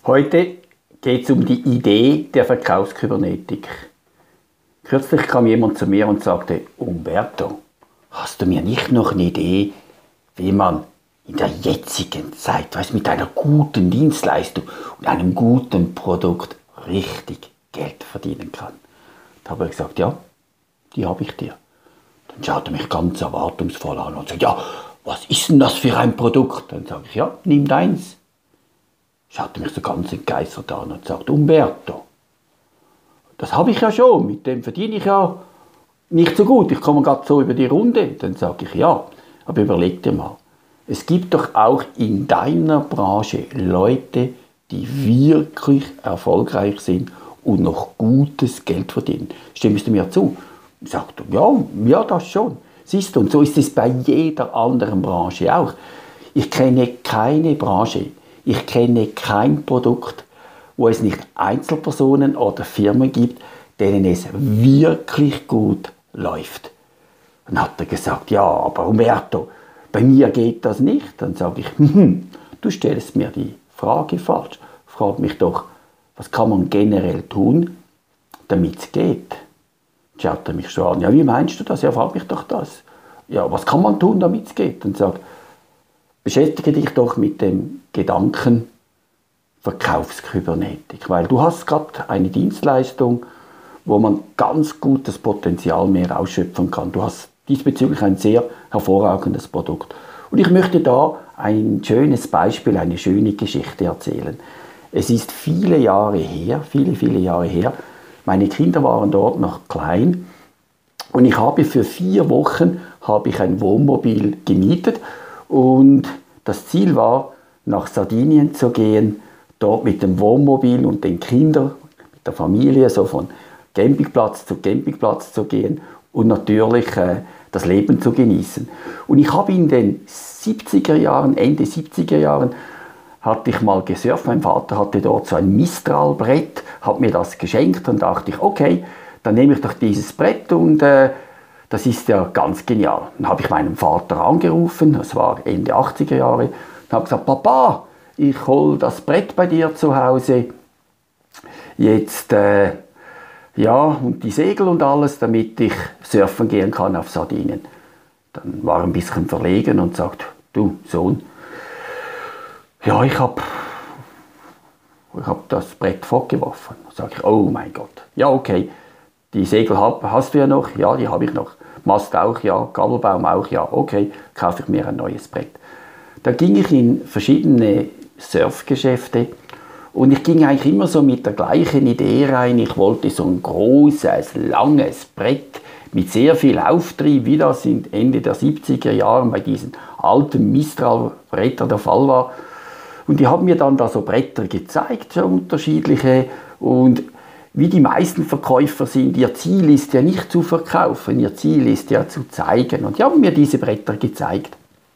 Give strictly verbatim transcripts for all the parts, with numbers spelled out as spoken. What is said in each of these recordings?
Heute geht es um die Idee der Verkaufskybernetik. Kürzlich kam jemand zu mir und sagte: Umberto, hast du mir nicht noch eine Idee, wie man in der jetzigen Zeit, weißt, mit einer guten Dienstleistung und einem guten Produkt richtig Geld verdienen kann? Da habe ich gesagt: Ja, die habe ich dir. Dann schaut er mich ganz erwartungsvoll an und sagt: Ja, was ist denn das für ein Produkt? Dann sage ich: Ja, nimm deins. Schaut er mich so ganz entgeistert an und sagt: Umberto, das habe ich ja schon, mit dem verdiene ich ja nicht so gut, ich komme gerade so über die Runde. Dann sage ich: Ja, aber überleg dir mal, es gibt doch auch in deiner Branche Leute, die wirklich erfolgreich sind und noch gutes Geld verdienen. Stimmst du mir zu? Sagt er: Ja, ja, das schon. Siehst du, und so ist es bei jeder anderen Branche auch. Ich kenne keine Branche, ich kenne kein Produkt, wo es nicht Einzelpersonen oder Firmen gibt, denen es wirklich gut läuft. Dann hat er gesagt: Ja, aber Umberto, bei mir geht das nicht. Dann sage ich: hm, du stellst mir die Frage falsch. Frag mich doch, was kann man generell tun, damit es geht? Schaut er mich schon an: Ja, wie meinst du das? Ja, frag mich doch das. Ja, was kann man tun, damit es geht? Dann sagt: Beschäftige dich doch mit dem Gedanken Verkaufskybernetik, weil du hast gerade eine Dienstleistung, wo man ganz gutes Potenzial mehr ausschöpfen kann. Du hast diesbezüglich ein sehr hervorragendes Produkt. Und ich möchte da ein schönes Beispiel, eine schöne Geschichte erzählen. Es ist viele Jahre her, viele, viele Jahre her. Meine Kinder waren dort noch klein und ich habe für vier Wochen habe ich ein Wohnmobil gemietet und das Ziel war, nach Sardinien zu gehen, dort mit dem Wohnmobil und den Kindern, mit der Familie, so von Campingplatz zu Campingplatz zu gehen und natürlich äh, das Leben zu genießen. Und ich habe in den siebziger Jahren, Ende siebziger Jahren, hatte ich mal gesurft. Mein Vater hatte dort so ein Mistral-Brett, hat mir das geschenkt und dachte ich: Okay, dann nehme ich doch dieses Brett und äh, das ist ja ganz genial. Dann habe ich meinen Vater angerufen, das war Ende achtziger Jahre, und habe gesagt: Papa, ich hole das Brett bei dir zu Hause, jetzt, äh, ja, und die Segel und alles, damit ich surfen gehen kann auf Sardinien. Dann war er ein bisschen verlegen und sagt: Du, Sohn, ja, ich habe ich hab das Brett fortgeworfen. Dann sage ich: Oh mein Gott, ja, okay, die Segel hast du ja noch? Ja, die habe ich noch. Mast auch? Ja. Gabelbaum auch? Ja. Okay, kaufe ich mir ein neues Brett. Da ging ich in verschiedene Surfgeschäfte und ich ging eigentlich immer so mit der gleichen Idee rein. Ich wollte so ein großes, langes Brett mit sehr viel Auftrieb, wie das Ende der siebziger Jahre bei diesen alten Mistral-Brettern der Fall war. Und die haben mir dann da so Bretter gezeigt, so unterschiedliche. Und wie die meisten Verkäufer sind, ihr Ziel ist ja nicht zu verkaufen, ihr Ziel ist ja zu zeigen. Und die haben mir diese Bretter gezeigt.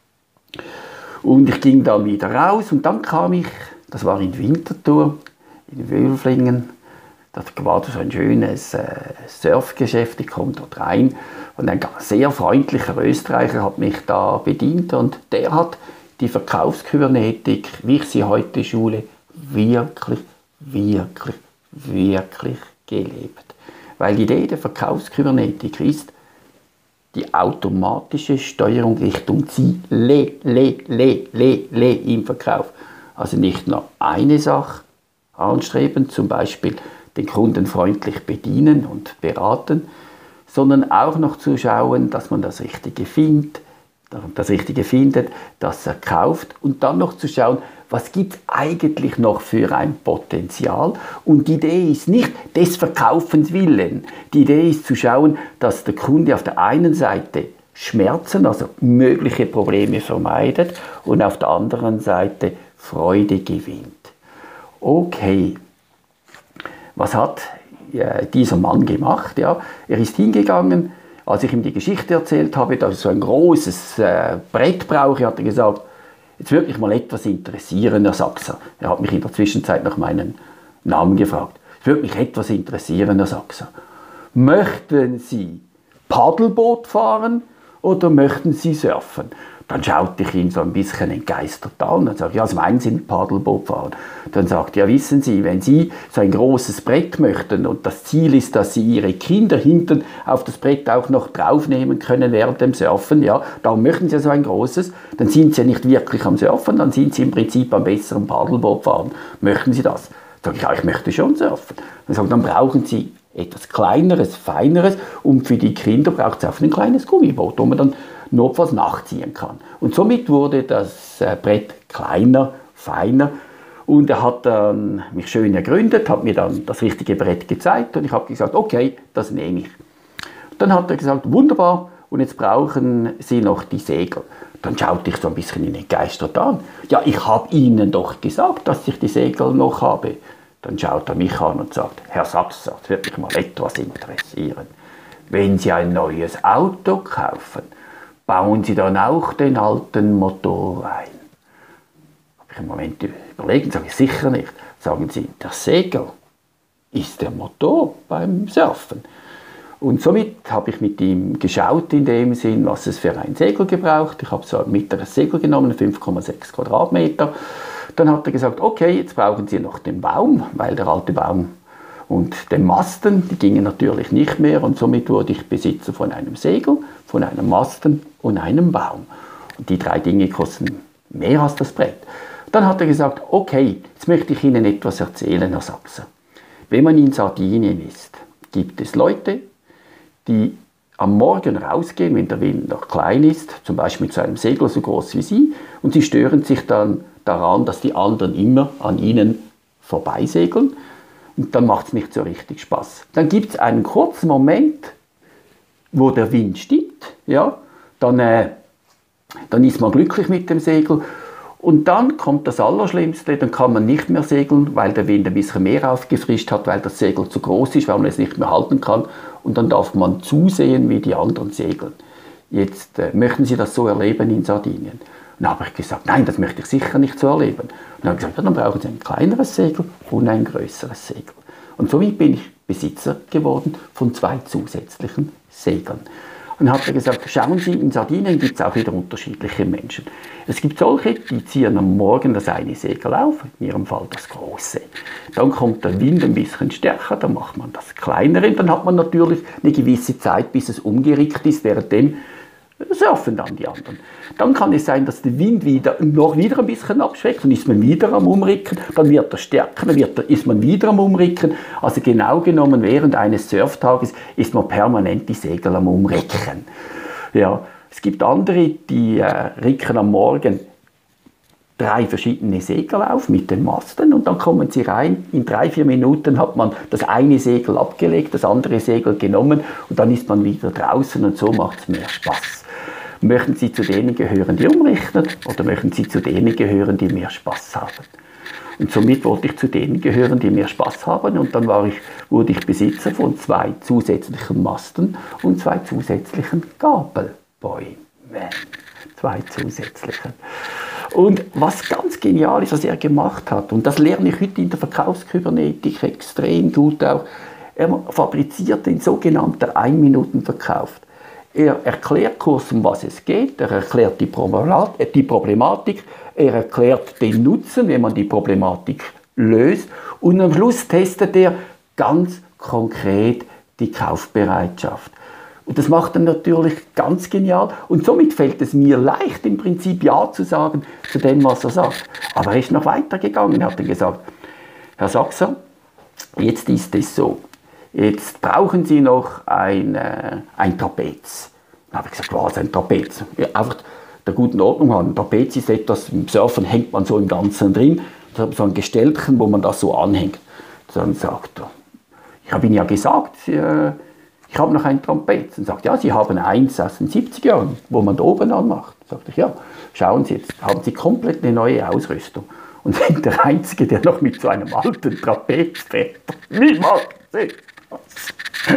Und ich ging dann wieder raus und dann kam ich, das war in Winterthur, in Wülflingen, da war so ein schönes äh, Surfgeschäft, ich komme dort rein und ein sehr freundlicher Österreicher hat mich da bedient und der hat die Verkaufskybernetik, wie ich sie heute schule, wirklich, wirklich, wirklich gelebt. Weil die Idee der Verkaufskybernetik ist die automatische Steuerung Richtung Ziel, le, le, le, le, le im Verkauf. Also nicht nur eine Sache anstreben, zum Beispiel den Kunden freundlich bedienen und beraten, sondern auch noch zu schauen, dass man das Richtige findet, das Richtige findet, das er kauft und dann noch zu schauen, was gibt es eigentlich noch für ein Potenzial. Und die Idee ist nicht des Verkaufens willen. Die Idee ist zu schauen, dass der Kunde auf der einen Seite Schmerzen, also mögliche Probleme vermeidet und auf der anderen Seite Freude gewinnt. Okay, was hat äh, dieser Mann gemacht? Ja, er ist hingegangen, als ich ihm die Geschichte erzählt habe, dass ich so ein großes äh, Brett brauche, hat er gesagt: Jetzt würde mich mal etwas interessieren, Herr Sachser. Er hat mich in der Zwischenzeit nach meinem Namen gefragt. Es würde mich etwas interessieren, Herr Sachser. Möchten Sie Paddelboot fahren oder möchten Sie surfen? Dann schaute ich ihn so ein bisschen entgeistert an und sagte, ja, was meinen Sie mit Paddleboot fahren? Dann sagt er, ja, wissen Sie, wenn Sie so ein großes Brett möchten und das Ziel ist, dass Sie Ihre Kinder hinten auf das Brett auch noch draufnehmen können während dem Surfen, ja, darum möchten Sie ja so ein großes, dann sind Sie ja nicht wirklich am Surfen, dann sind Sie im Prinzip am besseren Paddleboot fahren. Möchten Sie das? Dann sage ich, ja, ich möchte schon surfen. Dann sagt, dann brauchen Sie etwas Kleineres, Feineres und für die Kinder braucht es auch ein kleines Gummiboot, wo man dann notfalls nachziehen kann. Und somit wurde das äh, Brett kleiner, feiner und er hat dann mich schön ergründet, hat mir dann das richtige Brett gezeigt und ich habe gesagt, okay, das nehme ich. Dann hat er gesagt, wunderbar, und jetzt brauchen Sie noch die Segel. Dann schaute ich so ein bisschen ihn entgeistert an. Ja, ich habe Ihnen doch gesagt, dass ich die Segel noch habe. Dann schaut er mich an und sagt, Herr Sachser, das wird mich mal etwas interessieren. Wenn Sie ein neues Auto kaufen, bauen Sie dann auch den alten Motor ein? Habe ich einen Moment überlegt, sage ich sicher nicht. Sagen Sie, der Segel ist der Motor beim Surfen. Und somit habe ich mit ihm geschaut in dem Sinn, was es für ein Segel gebraucht. Ich habe so ein mittleres Segel genommen, fünf Komma sechs Quadratmeter. Dann hat er gesagt, okay, jetzt brauchen Sie noch den Baum, weil der alte Baum und den Masten, die gingen natürlich nicht mehr und somit wurde ich Besitzer von einem Segel, von einem Masten und einem Baum. Und die drei Dinge kosten mehr als das Brett. Dann hat er gesagt, okay, jetzt möchte ich Ihnen etwas erzählen, Herr Sachser. Wenn man in Sardinien ist, gibt es Leute, die am Morgen rausgehen, wenn der Wind noch klein ist, zum Beispiel mit so einem Segel so groß wie Sie, und sie stören sich dann daran, dass die anderen immer an ihnen vorbeisegeln. Und dann macht es nicht so richtig Spaß. Dann gibt es einen kurzen Moment, wo der Wind stimmt, ja, dann, äh, dann ist man glücklich mit dem Segel. Und dann kommt das Allerschlimmste, dann kann man nicht mehr segeln, weil der Wind ein bisschen mehr aufgefrischt hat, weil das Segel zu groß ist, weil man es nicht mehr halten kann. Und dann darf man zusehen, wie die anderen segeln. Jetzt äh, möchten Sie das so erleben in Sardinien? Und dann habe ich gesagt, nein, das möchte ich sicher nicht so erleben. Und dann habe ich gesagt, ja, dann brauchen Sie ein kleineres Segel und ein größeres Segel. Und somit bin ich Besitzer geworden von zwei zusätzlichen Segeln. Und dann hat er gesagt, schauen Sie, in Sardinien gibt es auch wieder unterschiedliche Menschen. Es gibt solche, die ziehen am Morgen das eine Segel auf, in ihrem Fall das große. Dann kommt der Wind ein bisschen stärker, dann macht man das kleinere. Dann hat man natürlich eine gewisse Zeit, bis es umgerickt ist, währenddem surfen dann die anderen. Dann kann es sein, dass der Wind wieder, noch wieder ein bisschen abschwächt, dann ist man wieder am Umricken, dann wird er stärker, dann wird er, ist man wieder am Umricken. Also genau genommen, während eines Surftages ist man permanent die Segel am Umricken. Ja, es gibt andere, die äh, ricken am Morgen drei verschiedene Segel auf mit den Masten und dann kommen sie rein. In drei, vier Minuten hat man das eine Segel abgelegt, das andere Segel genommen und dann ist man wieder draußen und so macht es mehr Spaß. Möchten Sie zu denen gehören, die umrichten, oder möchten Sie zu denen gehören, die mehr Spaß haben? Und somit wollte ich zu denen gehören, die mehr Spaß haben und dann war ich, wurde ich Besitzer von zwei zusätzlichen Masten und zwei zusätzlichen Gabelbäumen. Zwei zusätzlichen. Und was ganz genial ist, was er gemacht hat, und das lerne ich heute in der Verkaufskybernetik extrem gut auch, er fabriziert den sogenannten Ein-Minuten-Verkauf. Er erklärt kurz, um was es geht, er erklärt die Problematik, er erklärt den Nutzen, wenn man die Problematik löst und am Schluss testet er ganz konkret die Kaufbereitschaft. Und das macht er natürlich ganz genial und somit fällt es mir leicht, im Prinzip Ja zu sagen zu dem, was er sagt. Aber er ist noch weitergegangen, er hat gesagt, Herr Sachser, jetzt ist es so, jetzt brauchen Sie noch ein, äh, ein Trapez. Dann habe ich gesagt, was, ein Trapez? Ja, einfach der guten Ordnung haben. Ein Trapez ist etwas, im Surfen hängt man so im Ganzen drin, so ein Gestellchen, wo man das so anhängt. Dann sagt er, ich habe Ihnen ja gesagt, äh, ich habe noch ein Trapez. Und sagt, ja, Sie haben eins aus den siebziger Jahren, wo man da oben anmacht. Sagte ich, ja, schauen Sie jetzt, haben Sie komplett eine neue Ausrüstung. Und sind der Einzige, der noch mit so einem alten Trapez fährt. Wie macht Sie das?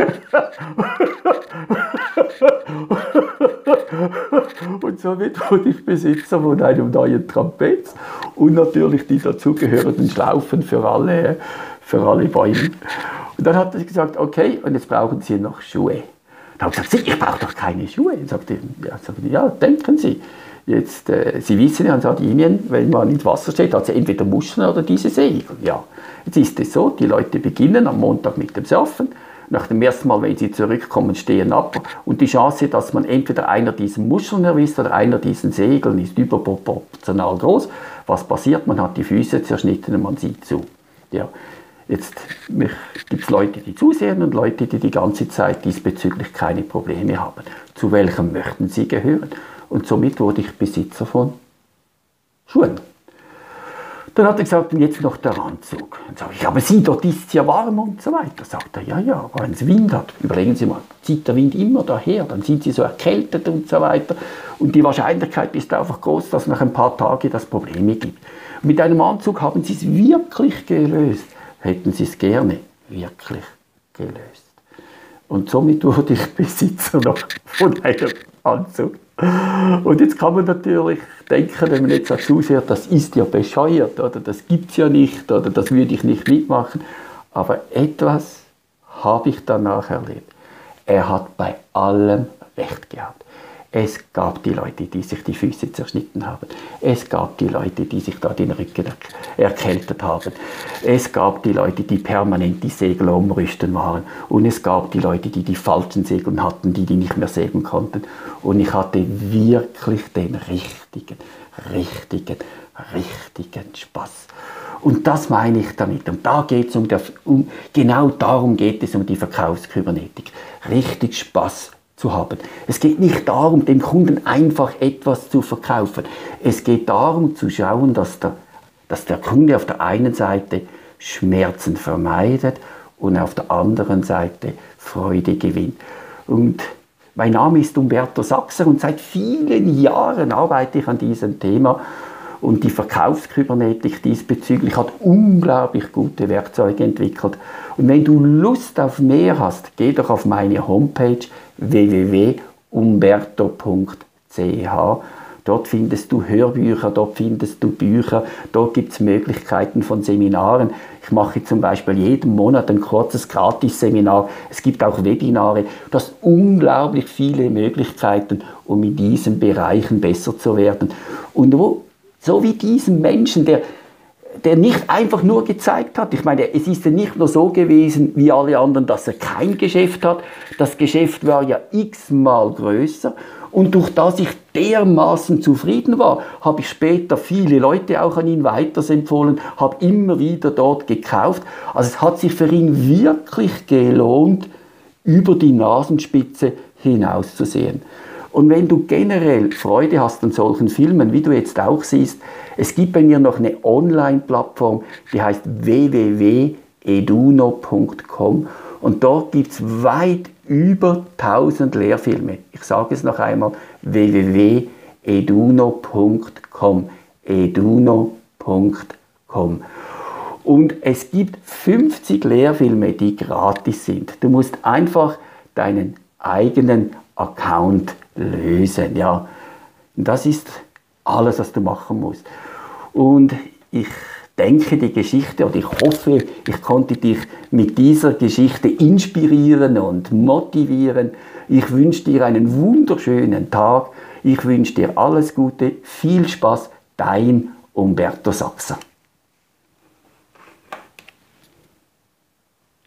Und somit wurde ich Besitzer von einem neuen Trapez und natürlich die dazugehörigen Schlaufen für alle, für alle Bäume. Und dann hat er gesagt, okay, und jetzt brauchen Sie noch Schuhe. Dann habe ich gesagt, ich brauche doch keine Schuhe. Und sagte, ja, sagte, ja, denken Sie. Jetzt, äh, Sie wissen ja, in Sardinien, wenn man ins Wasser steht, hat es entweder Muscheln oder diese Segel. Ja. Jetzt ist es so, die Leute beginnen am Montag mit dem Surfen. Nach dem ersten Mal, wenn sie zurückkommen, stehen ab. Und die Chance, dass man entweder einer dieser Muscheln erwischt oder einer dieser Segeln, ist überproportional groß. Was passiert? Man hat die Füße zerschnitten und man sieht zu. Ja. Jetzt gibt es Leute, die zusehen und Leute, die die ganze Zeit diesbezüglich keine Probleme haben. Zu welchem möchten sie gehören? Und somit wurde ich Besitzer von Schuhen. Dann hat er gesagt, und jetzt noch der Anzug. Dann sage ich, aber sieh, dort ist es ja warm und so weiter. Sagt er, ja, ja, aber wenn es Wind hat, überlegen Sie mal, zieht der Wind immer daher, dann sind Sie so erkältet und so weiter. Und die Wahrscheinlichkeit ist einfach groß, dass nach ein paar Tagen das Probleme gibt. Und mit einem Anzug haben Sie es wirklich gelöst. Hätten Sie es gerne wirklich gelöst. Und somit wurde ich Besitzer noch von einem Anzug. Und jetzt kann man natürlich denken, wenn man jetzt dazu hört, das ist ja bescheuert, oder das gibt es ja nicht, oder das würde ich nicht mitmachen. Aber etwas habe ich danach erlebt. Er hat bei allem recht gehabt. Es gab die Leute, die sich die Füße zerschnitten haben. Es gab die Leute, die sich da den Rücken erkältet haben. Es gab die Leute, die permanent die Segel umrüsten waren. Und es gab die Leute, die die falschen Segel hatten, die die nicht mehr segeln konnten. Und ich hatte wirklich den richtigen, richtigen, richtigen Spaß. Und das meine ich damit. Und da geht es um, der, um, genau darum geht es um die Verkaufskybernetik. Richtig Spaß zu haben. Es geht nicht darum, dem Kunden einfach etwas zu verkaufen. Es geht darum, zu schauen, dass der, dass der Kunde auf der einen Seite Schmerzen vermeidet und auf der anderen Seite Freude gewinnt. Und mein Name ist Umberto Sachser und seit vielen Jahren arbeite ich an diesem Thema. Und die Verkaufskybernetik diesbezüglich hat unglaublich gute Werkzeuge entwickelt. Und wenn du Lust auf mehr hast, geh doch auf meine Homepage w w w punkt umberto punkt c h. Dort findest du Hörbücher, dort findest du Bücher, dort gibt es Möglichkeiten von Seminaren. Ich mache zum Beispiel jeden Monat ein kurzes Gratis-Seminar. Es gibt auch Webinare. Du hast unglaublich viele Möglichkeiten, um in diesen Bereichen besser zu werden. Und wo so wie diesen Menschen, der, der nicht einfach nur gezeigt hat, ich meine, es ist ja nicht nur so gewesen wie alle anderen, dass er kein Geschäft hat. Das Geschäft war ja x-mal größer. Und durch das ich dermaßen zufrieden war, habe ich später viele Leute auch an ihn weiterempfohlen, habe immer wieder dort gekauft. Also es hat sich für ihn wirklich gelohnt, über die Nasenspitze hinauszusehen. Und wenn du generell Freude hast an solchen Filmen, wie du jetzt auch siehst, es gibt bei mir noch eine Online-Plattform, die heißt w w w punkt eduno punkt com und dort gibt es weit über tausend Lehrfilme. Ich sage es noch einmal, w w w punkt eduno punkt com, eduno punkt com. Und es gibt fünfzig Lehrfilme, die gratis sind. Du musst einfach deinen eigenen Account lösen, ja. Das ist alles, was du machen musst. Und ich denke, die Geschichte, oder ich hoffe, ich konnte dich mit dieser Geschichte inspirieren und motivieren. Ich wünsche dir einen wunderschönen Tag. Ich wünsche dir alles Gute, viel Spaß, dein Umberto Sachser.